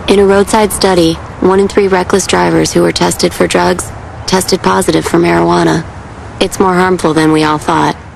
In a roadside study, 1 in 3 reckless drivers who were tested for drugs tested positive for marijuana. It's more harmful than we all thought.